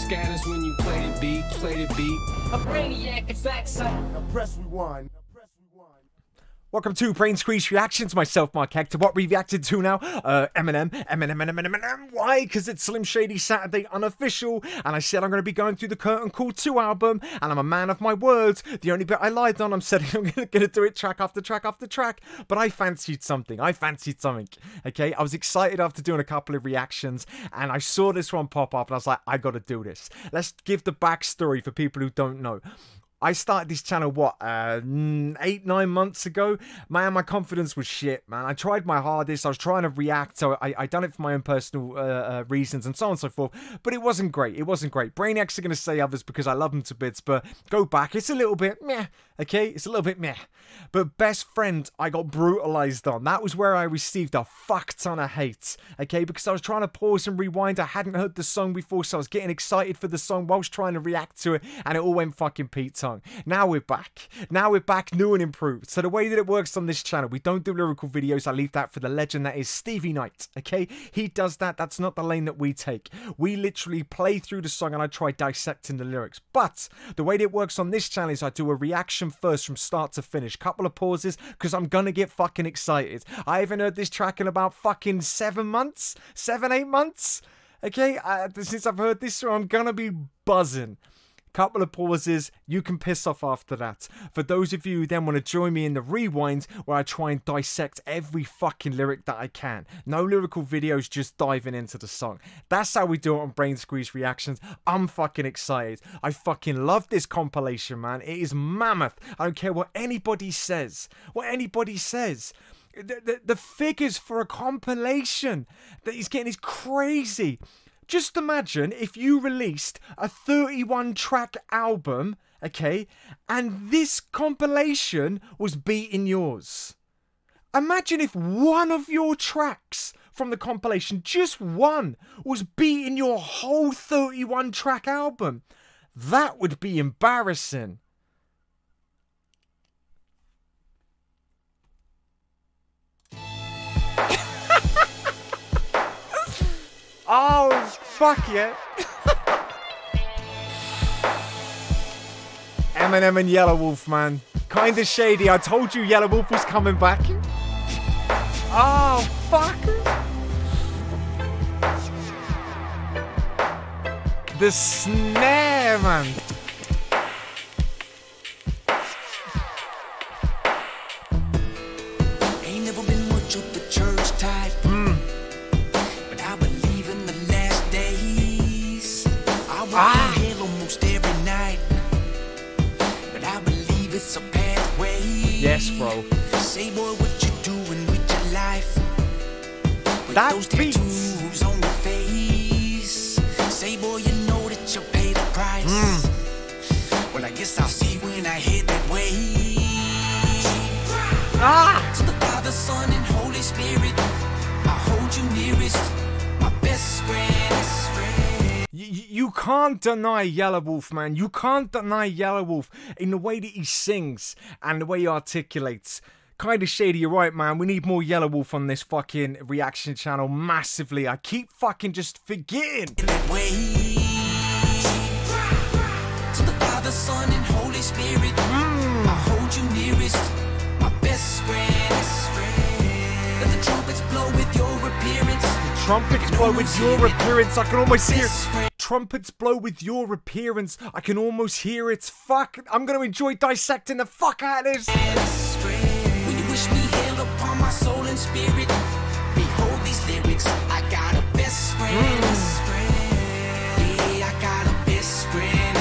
scatters when you play the beat, A brainiac, in fact, son. Now press rewind. Welcome to Brain Squeeze Reactions, myself, Mark Hector. What we reacted to now? Eminem. Why? Because it's Slim Shady Saturday unofficial, and I said I'm going to be going through the Curtain Call 2 album, and I'm a man of my words. The only bit I lied on, I'm saying I'm going to do it track after track after track, but I fancied something. Okay? I was excited after doing a couple of reactions, and I saw this one pop up, and I was like, I got to do this. Let's give the backstory for people who don't know. I started this channel, what, 8-9 months ago? Man, my confidence was shit, man. I tried my hardest. I was trying to react, so I done it for my own personal reasons and so on and so forth. But it wasn't great. Brainiacs are going to say others because I love them to bits, but go back. It's a little bit meh, okay? It's a little bit meh. But Best Friend, I got brutalized on. That was where I received a fuck ton of hate, okay? Because I was trying to pause and rewind. I hadn't heard the song before, so I was getting excited for the song whilst trying to react to it, and it all went fucking Pete. Now we're back, new and improved. So the way that it works on this channel, we don't do lyrical videos. I leave that for the legend that is Stevie Knight, okay? He does that. That's not the lane that we take. We literally play through the song and I try dissecting the lyrics. But the way that it works on this channel is I do a reaction first from start to finish. Couple of pauses because I'm gonna get fucking excited. I haven't heard this track in about fucking 7 months, 7-8 months, okay? Since I've heard this song, I'm gonna be buzzing. Couple of pauses, you can piss off after that. For those of you who then want to join me in the rewind, where I try and dissect every fucking lyric that I can. No lyrical videos, just diving into the song. That's how we do it on Brain Squeeze Reactions. I'm fucking excited. I fucking love this compilation, man. It is mammoth. I don't care what anybody says. The figures for a compilation that he's getting is crazy. Just imagine if you released a 31-track album, okay, and this compilation was beating yours. Imagine if one of your tracks from the compilation, just one, was beating your whole 31-track album. That would be embarrassing. Oh, fuck yeah. Eminem and Yelawolf, man. Kinda shady. I told you Yelawolf was coming back. Oh, fuck. The snare, man. Ain't never been much of the church type. Hell almost every night, but I believe it's a pathway. Yes, bro. Say, boy, what you doing with your life? With that those tattoos on your face. Say, boy, you know that you pay the price. Well, I guess I'll see when I head that way. To the Father, Son, and Holy Spirit, I hold you nearest, my best friend. You can't deny Yelawolf, man. You can't deny Yelawolf in the way that he sings and the way he articulates. Kinda shady, you're right, man. We need more Yelawolf on this fucking reaction channel massively. I keep fucking just forgetting. To the Father, Son, and Holy Spirit, I hold you nearest, my best friend. Let the trumpets blow with your appearance. Trumpets blow with your appearance. I can almost hear it. Trumpets blow with your appearance. I can almost hear it. Fuck. I'm going to enjoy dissecting the fuck out of this. When you wish me hell upon my soul and spirit, behold these lyrics. I got a best friend. Yeah, I got a best friend.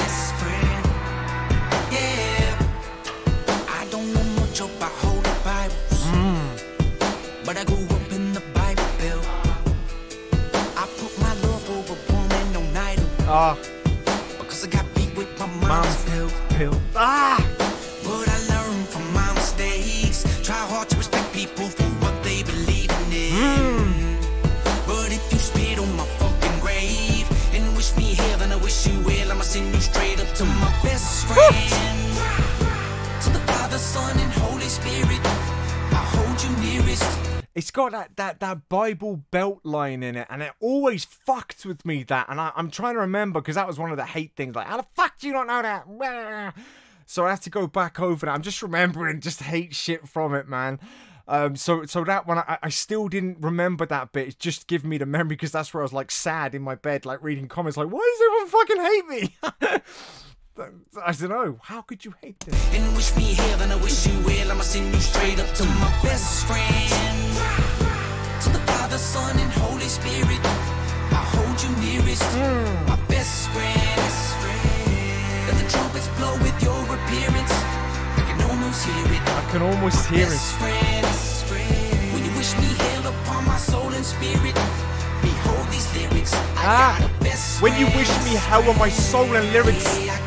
Yeah. I don't know much about Holy Bible, but I grew up in the Bible Belt. I put my love over woman on idol. Because I got beat with my mom's pill. But I learned from my mistakes. Try hard to respect people for what they believe in. But if you spit on my fucking grave and wish me hell, then I wish you well. I'ma send you straight up to my best friend. To the Father, Son, and Holy Spirit, I hold you nearest. It's got that Bible Belt line in it, and it always fucked with me, that. And I'm trying to remember, because that was one of the hate things. Like, how the fuck do you not know that? So I have to go back over that. I'm just remembering just hate shit from it, man. So that one, I still didn't remember that bit. It's just giving me the memory, because that's where I was like sad in my bed, like reading comments like, why does everyone fucking hate me? I don't know. How could you hate this? And wish me hell, and I wish you well. I'ma send you straight up to my best friend. To the Father, Son, and Holy Spirit. I hold you nearest. My best friend. Let the trumpets blow with your appearance. I can almost hear it. I can almost hear best friend. When you wish me hell upon my soul and spirit. Behold these lyrics. I got a best when you wish me hell on my soul and lyrics.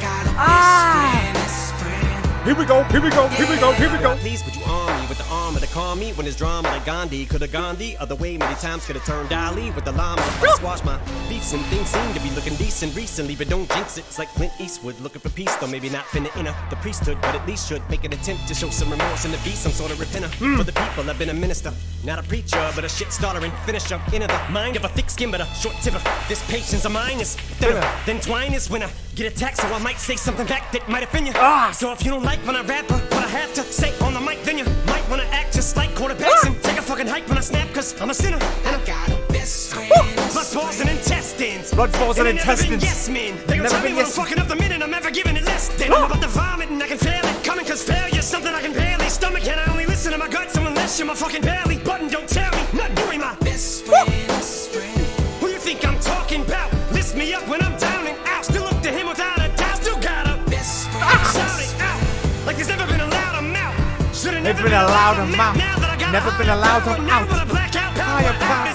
Here we go, here we go, here we go, here we go. Please, would you arm me with the arm of the calm me when it's drama like Gandhi could have gone the other way many times, could have turned Ali with the llama. I squash my beefs and things seem to be looking decent recently, but don't jinx it. It's like Clint Eastwood looking for peace, though maybe not finna enter the priesthood, but at least should make an attempt to show some remorse and to be some sort of repenter for the people. I've been a minister, not a preacher, but a shit starter and finisher. Into the mind of a thick skin, but a short tipper. This patience of mine is thinner than twine is when I get attacked, so I might say something back that might offend you. So if you don't like when I rap what I have to say on the mic, then you might wanna act just like quarterbacks and take a fucking hike when I snap, cause I'm a sinner. And I got a best friend. Blood balls and intestines. Blood balls and intestines. Yes, men. They gon' tell me when I'm fucking up the minute I'm ever giving it less than. I'm about to vomit and I can feel it coming, cause failure's something I can barely stomach, and I only listen to my guts unless you're my fucking belly button. Don't tell me not doing my best friend. Who you think I'm talking about? Lift me up when I'm down and out. Still look to him without a doubt. Still got a best friend. Shout it out like there's never been a loud amount. Should've never been allowed amount. Never been allowed to out. Higher power.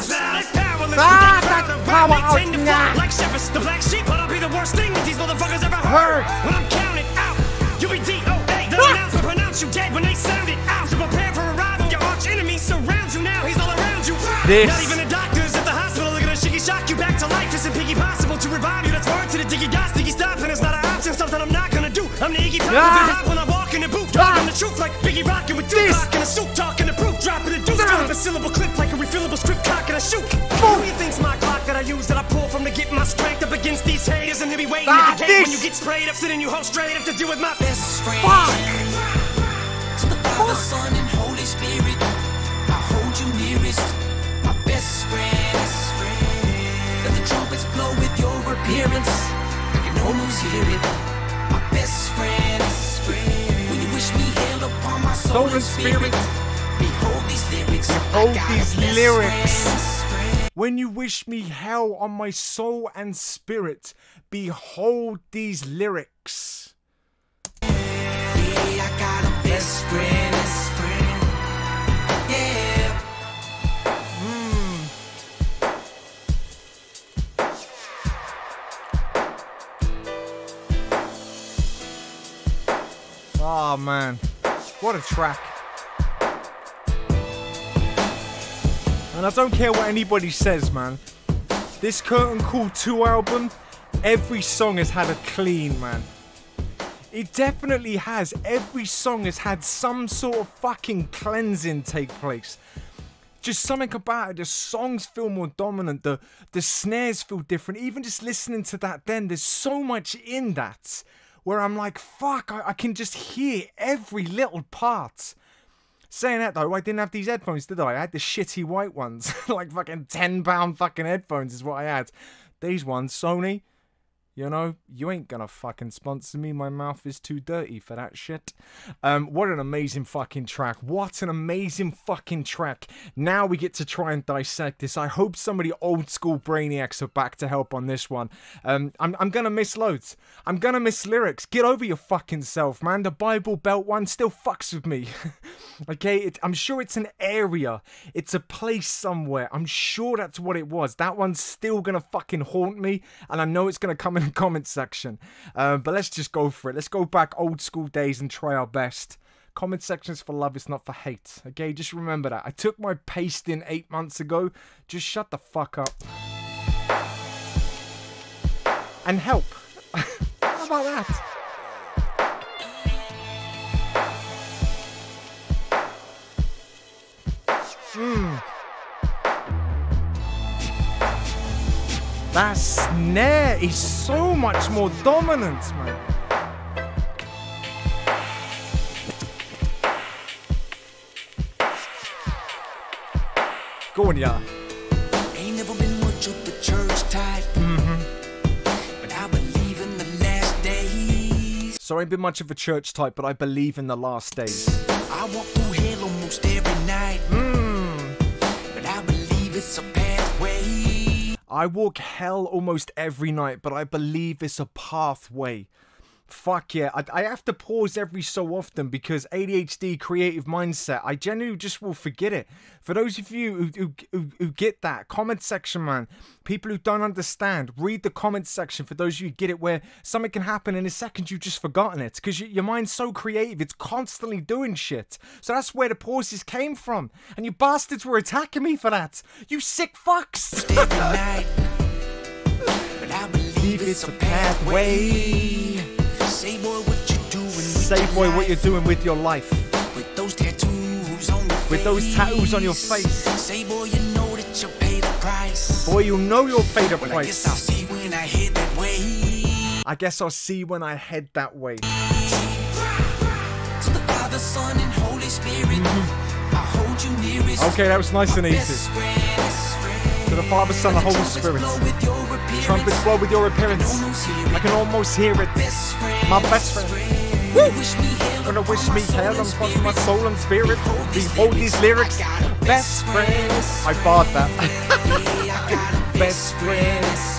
Power out now. Like shepherds, the black sheep, but I'll be the worst thing that these motherfuckers ever heard. When I'm counted out, you'll be DOA. They'll announce and pronounce you dead when they sound it out. So prepare for arrival. Your arch enemy surrounds you now. He's all around you. Not even the doctors at the hospital are gonna shiggy shock you back to life. It's piggy possible to revive you. That's word to the diggy dots, diggy stop, and it's not an option. Something I'm not gonna do. I'm the Iggy Pop when I walk in the booth, talking the truth like Biggie rockin' with Tupac in a suit, talking the proof, dropping the deuce, filling a syllable clip like a refillable script, cocking a shoot. Who do you think's my clock that I use, that I pull from to get my strength up against these haters, and he'll be waiting at the gate when you get sprayed up, sitting you hold straight up to deal with my best friend. To the Father, Son, and Holy Spirit, I hold you nearest, my best friend. Let the trumpets blow with your appearance, I can almost hear it. My best friend. When you wish me hell upon my soul and spirit. Behold these lyrics. Behold these lyrics. When you wish me hell on my soul and spirit, behold these lyrics. Yeah, I got a best friend. Yeah. Oh man, what a track. And I don't care what anybody says, man. This Curtain Call 2 album, every song has had a clean, man. It definitely has. Every song has had some sort of fucking cleansing take place. Just something about it. The songs feel more dominant. The snares feel different. Even just listening to that then, there's so much in that where I'm like, fuck, I can just hear every little part. Saying that though, I didn't have these headphones, did I? I had the shitty white ones. Like fucking £10 fucking headphones is what I had. These ones, Sony, you know, you ain't gonna fucking sponsor me. My mouth is too dirty for that shit. What an amazing fucking track. What an amazing fucking track. Now we get to try and dissect this. I hope some of the old school brainiacs are back to help on this one. I'm gonna miss loads. I'm gonna miss lyrics. Get over your fucking self, man. The Bible Belt one still fucks with me. Okay, I'm sure it's an area. It's a place somewhere. I'm sure that's what it was. That one's still gonna fucking haunt me, and I know it's gonna come in the comment section. But let's just go for it. Let's go back old school days and try our best. Comment section's for love, it's not for hate. Okay, just remember that. I took my pasting 8 months ago. Just shut the fuck up. And help. How about that? That snare is so much more dominant, man. Go on, yeah. Ain't never been much of the church type. But I believe in the last days. So I ain't been much of a church type, but I believe in the last days. I walk through hell almost every night. But I believe it's a pathway. I walk hell almost every night, but I believe it's a pathway. Fuck yeah, I have to pause every so often because ADHD, creative mindset, I genuinely just will forget it. For those of you who get that, comment section, man. People who don't understand, read the comment section for those of you who get it, where something can happen in a second you've just forgotten it. Because your mind's so creative, it's constantly doing shit. So that's where the pauses came from. And you bastards were attacking me for that. You sick fucks. Every night. But I believe it's a pathway. Say boy, what you doing? Say boy, what you're doing with your life. With those tattoos on your face. With those tattoos on your face. Say boy, you know that you'll pay the price. Boy, you know you'll pay the Well, I price. guess I'll see when I head that way. I guess I'll see when I head that way. To the Father, Son, and Holy Spirit, I hold you nearest. Okay, that was nice and easy. Best friend. To the Father, Son, and Holy Spirit. Trumpets blow with your appearance. I can almost hear it. My best friend. Woo! Gonna wish me hell and fuck my soul and spirit. Behold these lyrics. Best friends. I barred that. Best friends.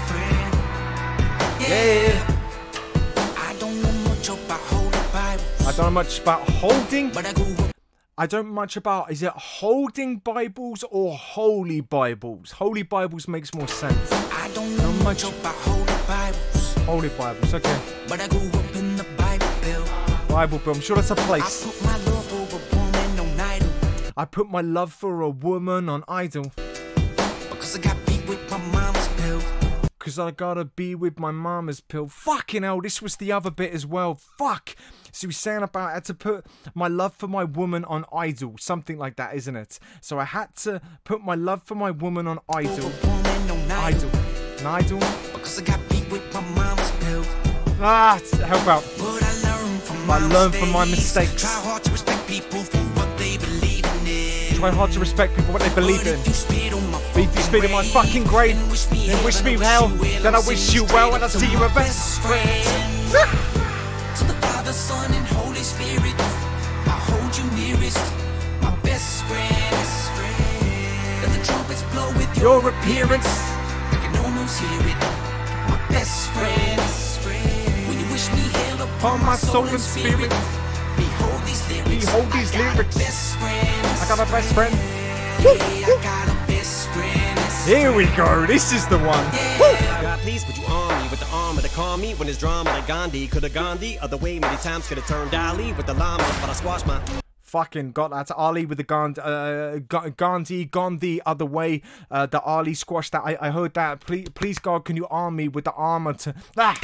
Yeah. I don't know much about Holy Bible, I don't know much about holding. but I grew up. I don't much about, is it holding Bibles or holy Bibles? Holy Bibles makes more sense. I don't know much about Holy Bibles, Holy Bibles, okay. but I grew up in the Bible Belt. Bible, but I'm sure that's a I place. put my love over woman on idol, I put my love for a woman on idol. because I got beat with my mama's pill. Cause I gotta be with my mama's pill. Fucking hell, this was the other bit as well. Fuck. So he was saying about I had to put my love for my woman on idol. Something like that, isn't it? So I had to put my love for my woman on idol. Over woman on idol, An idol. because I got beat with my mama's pill. Ah, help out. But I learned from I learned from my mistakes. Try hard to respect people for what they believe in. Try hard to respect people what they believe But in. if you spit on my If you spit in my fucking grave, then wish me well. Then I wish you well, and I see you a best friend. To the Father, Son, and Holy Spirit, I hold you nearest, my best friend. Let the trumpets blow with Your appearance. I can almost hear it, my best friend. When you wish me hell upon my soul and spirit, behold these lyrics. Behold these I got lyrics. a best friend. I got a best friend. Yeah, I got a best friend. Here we go. This is the one. God, please, would you arm me with the armor to calm me when there's drama like Gandhi? Could have gone the other way many times, could have turned Ali with the llama, but I squashed my. Fucking got that. Ali with the Gandhi gone the other way. The Ali squashed that. I heard that. Please, God, can you arm me with the armor to... Ah.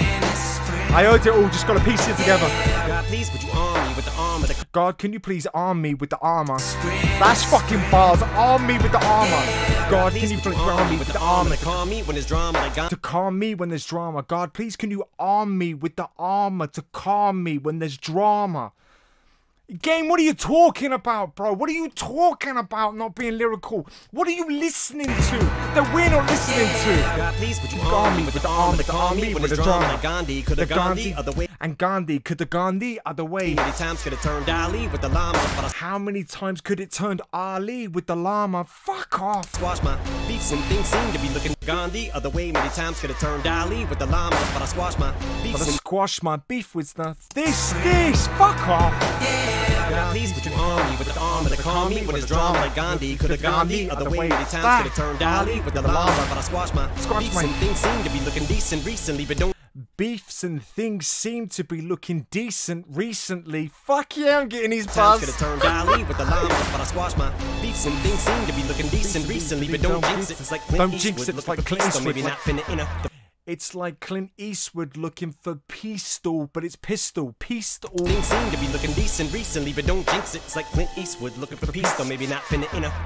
I heard it all. Just got to piece it together. God, please, would you arm me with the armor to. God, can you please arm me with the armor? That's fucking bars. Arm me with the armor. God, can you please arm me with the armor to calm me when there's drama like Gandhi? to calm me when there's drama? God, please can you arm me with the armor to calm me when there's drama? Game, what are you talking about, bro? What are you talking about not being lyrical? What are you listening to that we're not listening to? God, please, would you arm me with the armor to calm me when there's drama like Gandhi? Could The have gone Gandhi the other way and Gandhi, could the Gandhi other way? many times, could have turned Ali with the llama, but I How many times could it turn Ali with the llama? Fuck off. squashed my beefs and things seem to be looking Gandhi other way many times, could have turned Ali with the llama, but I squashed my But I beefs and squash my beef with the this. Fuck off. God, please, would you arm me with the armor to calm me when there's drama like Gandhi? Could have gone the other way many times, could have turned Ali with the llama, but I squashed my beefs and things seem to be looking decent recently, but don't. Beefs and things seem to be looking decent recently. Fuck yeah, I'm getting these Times could buzz. have turned Ali with the llama, but I squashed my beefs and things seem to be looking decent recently, but don't jinx it. It's like Clint Don't jinx Eastwood it, it's looking like for Clint peace, so Eastwood, maybe like- not finna in a. It's like Clint Eastwood looking for pistol, but it's pistol. Pistol. Things seem to be looking decent recently, but don't jinx it. It's like Clint Eastwood looking for peace, though maybe not finna in a. The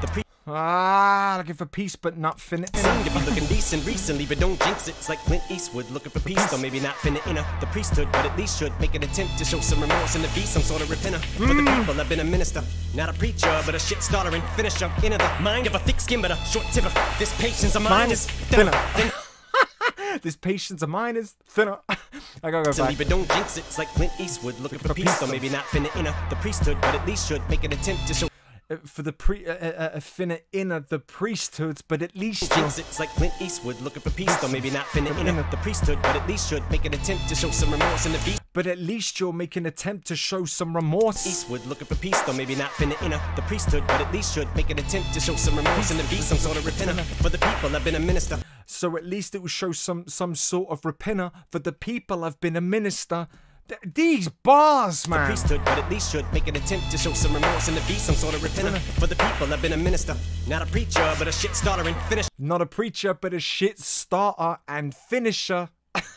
Looking for peace, but not finna. Seem to be looking decent recently, but don't jinx it. It's like Clint Eastwood looking for peace, though maybe not finna enter the priesthood, but at least should make an attempt to show some remorse and to be some sort of repenter. For the people, I've been a minister, not a preacher, but a shit starter and finisher. Into the mind of a thick skin, but a short tipper. This patience of mine is thinner. This patience of mine is thinner. I gotta go back. But don't jinx it. It's like Clint Eastwood looking for peace, though maybe not finna enter the priesthood, but at least should make an attempt to show. For the finna inner the priesthoods, but at least it's like Clint Eastwood looking for peace, though maybe not finna inner the priesthood, but at least should make an attempt to show some remorse in the beast. But at least you'll make an attempt to show some remorse. Eastwood looking for peace, though maybe not finna inner the priesthood, but at least should make an attempt to show some remorse in the beast, some sort of repenter. For the people, I've been a minister. So at least it will show some sort of repenter. For the people, I've been a minister. These bars, man. The priesthood, but at least should make an attempt to show some remorse and to be some sort of repenter. For the people, I've been a minister, not a preacher, but a shit starter and finisher. Not a preacher, but a shit starter and finisher.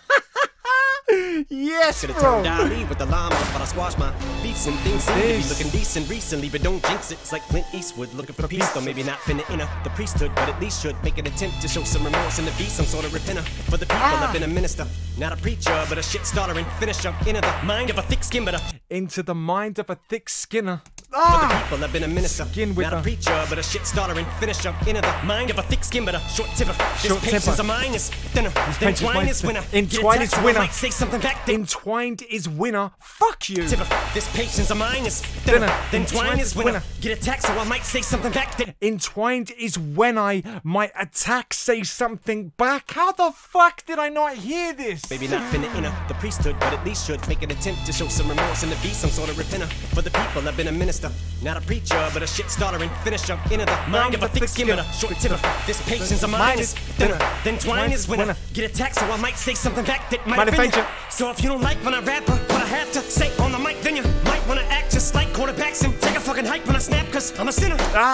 Yes, Could've bro. turned Ali with the llama, but I squashed my beefs and things seem to be looking decent recently, but don't jinx it. It's like Clint Eastwood looking for peace, though maybe not finna enter the priesthood, but at least should make an attempt to show some remorse and to be some sort of repenter. For the people, I've been a minister, not a preacher, but a shit starter and finisher. Into the mind of a thick skin, but a into the mind of a thick skinner. For the people, I've been a minister, Skin with not a preacher, but a shit starter and finisher. Into the mind of a thick skin, but a short tipper. This patience of mine is thinner. Entwined is winner. Entwined is winner. Might say something back then. Entwined is winner. Fuck you. Tipper. This patience of mine is thinner. Entwined is winner. Get attacked, so I might say something back then. Entwined is when I might attack, say something back. How the fuck did I not hear this? Maybe not finna inner the priesthood, but at least should make an attempt to show some remorse and to be some sort of repenter. For the people, I've been a minister, not a preacher, but a shit starter and finisher. Into the mind of a thick skin, but a short tipper. This patience of mine is thinner. Entwined is winner. Get attacked, so I might say something back that might offend you. So if you don't like when I rap or what I have to say on the mic, then you might wanna act just like quarterbacks and take a fucking hike when I snap, cause I'm a sinner.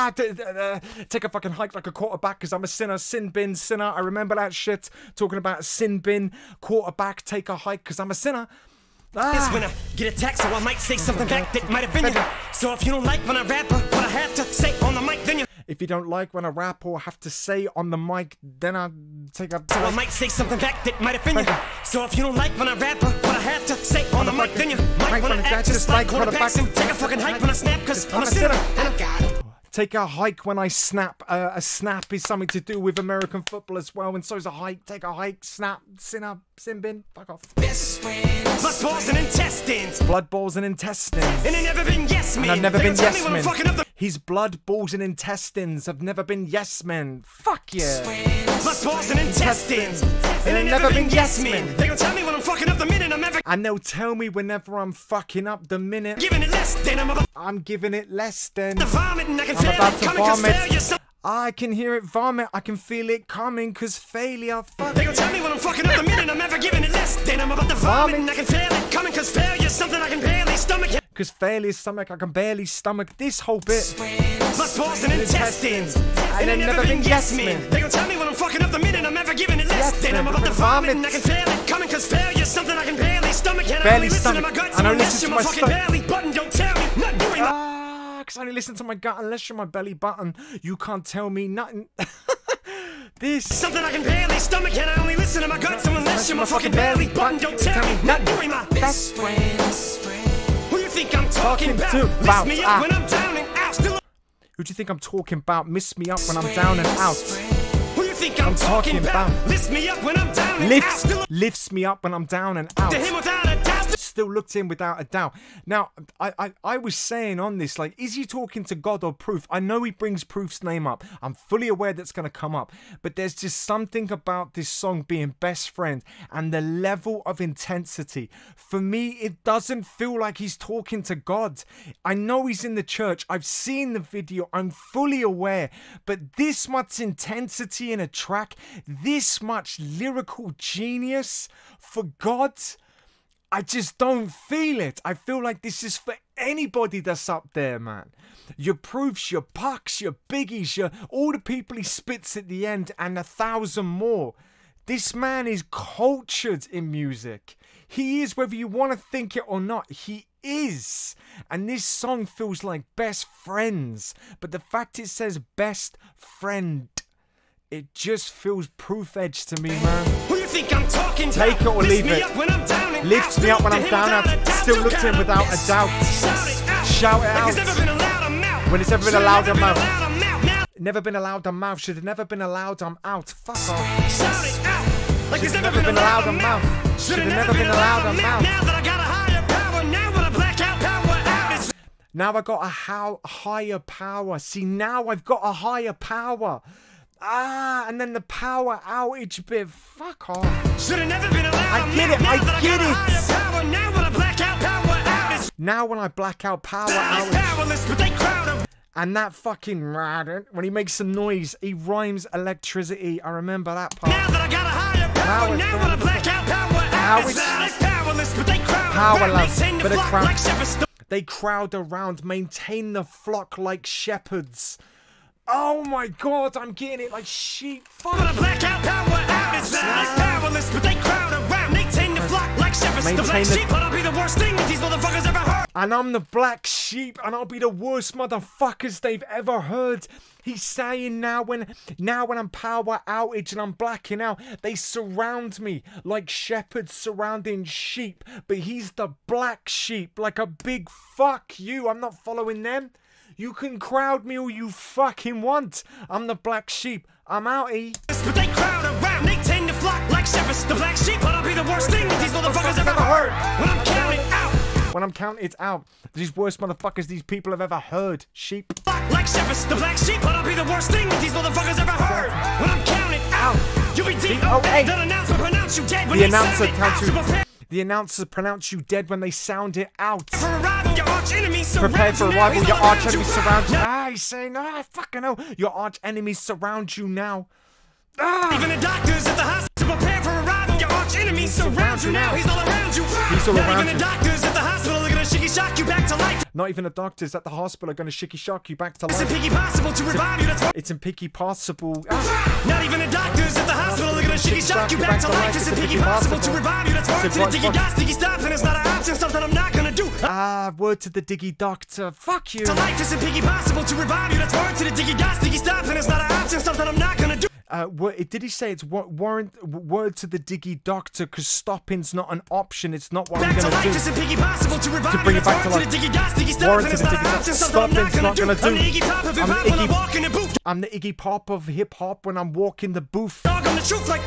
Take a fucking hike like a quarterback, cause I'm a sinner. Sin bin, sinner. I remember that shit. Talking about sin bin, quarterback, take a hike, cause I'm a sinner. This winner, get attacked, so I might say something back that might offend you. So if you don't like when I rap or what I have to say on the mic, then you. If you don't like when I rap or have to say on the mic, then I take a. So I might say something back that might offend you. So if you don't like when I rap or what I have to say on the mic, then you might wanna act just like quarterbacks and take a fucking hike when I snap, cause I'm a sinner. I got it. Take a hike when I snap. A snap is something to do with American football as well, and so's a hike. Take a hike, snap, sinner, sin bin, fuck off. Blood balls and intestines. Blood balls and intestines. And they never been yes men. And I've never been yes men. His blood balls and intestines have never been yes men. Fuck yeah. Blood balls and intestines. And they've never been yes men. They gon' tell me when I'm fucking up the minute I'm ever. And they'll tell me whenever I'm fucking up the minute. Giving it less than I'm giving it less than. The vomit and I can I'm feel about it to coming cause vomit. failure. I can hear it vomit. I can feel it coming cause failure. Fuck. They gon' tell me when I'm fucking up the minute I'm ever giving it less than I'm about to vomit and I can feel it coming cause failure something I can barely stomach. Cause failure's stomach, I can barely stomach this whole bit. Blood balls and intestines. And they've never been yes men. They gon' tell me when I'm fucking up the minute I'm ever giving it less than I'm about to vomit and I can feel it coming cause failure's something I can barely stomach. And I only listen to my gut, so unless you're my fucking belly button, don't tell me not doing my. Cause I only listen to my gut unless you're my belly button. You can't tell me nothing. This something I can barely stomach, and I only listen to my gut, so unless you're my fucking belly button, don't tell me not doing my best friend. Who you think I'm talking about? Lift me up when I'm down and out. Still. Who do you think I'm talking about? Miss me up when I'm down and out. Who you think I'm talking about? Lifts me up when I'm down and out. Still. Lifts me up when I'm down and out. To him without a doubt. Still looked in without a doubt. Now, I was saying on this, like, is he talking to God or Proof? I know he brings Proof's name up. I'm fully aware that's going to come up. But there's just something about this song being best friend and the level of intensity. For me, it doesn't feel like he's talking to God. I know he's in the church. I've seen the video. I'm fully aware. But this much intensity in a track, this much lyrical genius for God, I just don't feel it. I feel like this is for anybody that's up there, man. Your Proofs, your Pucks, your Biggies, your all the people he spits at the end, and 1,000 more. This man is cultured in music. He is, whether you want to think it or not. He is. And this song feels like best friends. But the fact it says best friend, it just feels proof edge to me, man. Who you think I'm talking to? Take it or leave it. Lifts me up when I'm down out. Still look to him without a doubt. Shout it out. When it's ever been allowed, I'm out. Never been allowed, I'm out. Should have never been allowed, I'm out. Fuck off. Shout it out. Like it's never been allowed, I'm out. Should have never been allowed, I'm out. Now that I got a higher power, now when I black out power out. Now I got a higher power. See, now I've got a higher power. Ah, and then the power outage bit. Fuck off. Should have never been allowed. I get it. I get it. Power, now when I black out power out. Now when I black out power I'm outage. powerless, but they crowd him. And that fucking when he makes some noise, he rhymes electricity. I remember that part. Now that I got a higher power, now when I black out power out. Powerless, but they crowd power around. love, Maintain the but a flock crowd. like shepherds. They crowd around, maintain the flock like shepherds. Oh my god, I'm getting it like sheep. Fuck. When I black out power out, it's powerless, but they crowd around. Maintain the flock like shepherds. The black sheep, but I'll be the worst thing that these motherfuckers ever heard. And I'm the black sheep, and I'll be the worst motherfuckers they've ever heard. He's saying now when I'm power outage and I'm blacking out, they surround me like shepherds surrounding sheep. But he's the black sheep, like a big fuck you. I'm not following them. You can crowd me all you fucking want. I'm the black sheep. I'm outie. But they crowd around, they tend to flock like shepherds. The black sheep, but I'll be the worst thing that these motherfuckers ever heard. When I'm counting out. When I'm counting out, these worst motherfuckers these people have ever heard. Sheep. Like shepherds, the black sheep, but I'll be the worst thing that these motherfuckers ever heard. When I'm counting out, you'll be DOA. That announcer pronounce you dead when they sound it out. The announcers pronounce you dead when they sound it out. For arrival, your arch enemies surround you. Prepare for now. arrival, your arch enemies surround you. Ah, he's saying, ah, fucking hell. Your arch enemies surround you now. Ah. Even the doctors at the hospital prepare for arrival. Your arch enemies surround you now. He's all around you. He's all around you. Even the doctors at the hospital are gonna shicky shock you back to life. Not even the doctors at the hospital are gonna shicky shock you back to It's life. impossible to revive you. That's why. It's impossible. Not even the doctors at the hospital are gonna shicky shock you back to life. It's impossible to revive you. That's word to the diggy dots, diggy stop, and it's not an option. Something I'm not gonna do. Ah, word to the diggy doctor. Fuck you. To life is impossible to revive you. That's word to the diggy dots, diggy stop, and it's not an option. Something I'm not gonna do. Did he say it's word to the diggy doctor? Because stopping's not an option. It's not what I'm gonna do. To bring it back to life. Word to the diggy doctor. Stopping's not gonna do. I'm the Iggy Pop of hip hop when I'm walking the booth. Talking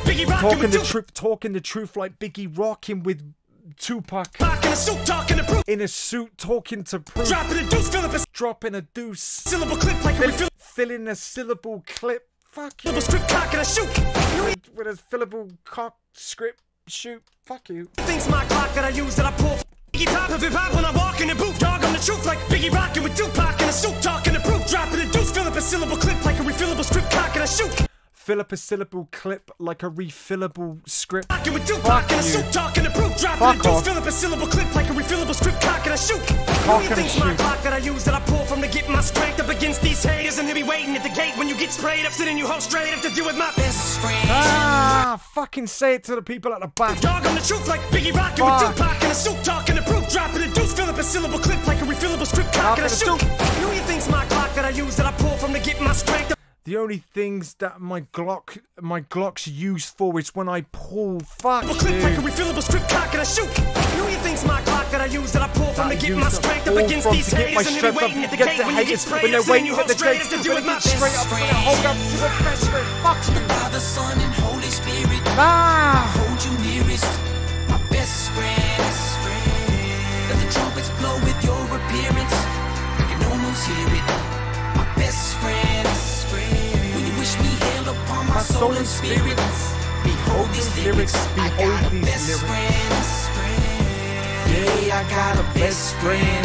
the truth like Biggie rocking with Tupac. In a suit, talking to proof. Dropping a deuce. Syllable clip like a filling a syllable clip. Fuck you. Script cock and a shoot. With a fillable cock script shoot. Fuck you. Things my clock that I use that I pull. Iggy Pop of hip hop when I walk in the booth. Dog on the truth like Biggie rocking with Tupac in a suit. Talking the proof. Dropping a deuce. Fill up a syllable clip like a refillable script cock and a shoot. Fill up a syllable clip like a refillable script. Fuck you. Talking the proof. Dropping a deuce. Fill up a syllable clip like a refillable script cock and a shoot. Things my clock that I use that I pull from to get my strength up against these haters, and they'll be waiting at the gate when you get sprayed up, sitting you hold straight up to deal with my best friend. Ah, fucking say it to the people at the back. Dog on the truth like Biggie rocking with Tupac in a suit. Talking the proof. Dropping a deuce. Fill up a syllable clip like a refillable script cock and a shoot. Who you think's my clock that I use that I pull from to get my strength up? The only things that my Glock's used for is when I pull. Fuck you. Clip like a refillable script cock and a shoot. Who you think's my clock that I use that I pull from to get my strength up against these haters, and they'll be waiting at the gate when you get sprayed up, sitting you hold straight up to deal with my best friend. Hold up to the best friend. Fuck you. Father, Son, and Holy Spirit. Ah. Hold you nearest, my best friend. Let the trumpets blow with your appearance. I can almost hear it. My best friend. When you wish me hail upon my soul and spirit. Behold these lyrics. I got a best friend. Yeah, I got a best friend.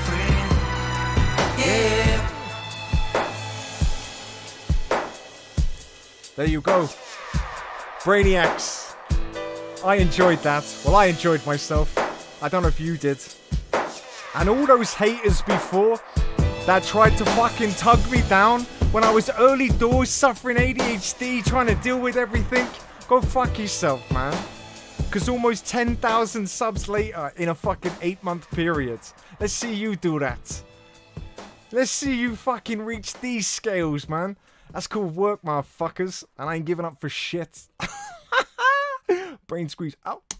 Yeah. There you go. Brainiacs. I enjoyed that. Well, I enjoyed myself. I don't know if you did. And all those haters before that tried to fucking tug me down when I was early doors suffering ADHD, trying to deal with everything. Go fuck yourself, man. Because almost 10,000 subs later in a fucking 8-month period. Let's see you do that. Let's see you fucking reach these scales, man. That's called work, motherfuckers. And I ain't giving up for shit. Brain squeeze out.